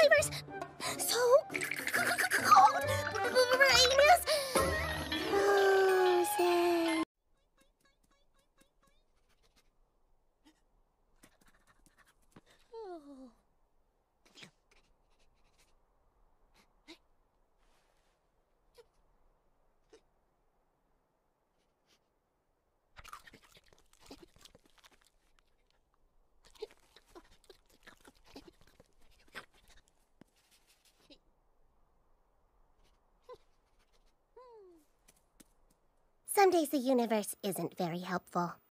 flavors. So cold. Rain is frozen. Some days the universe isn't very helpful.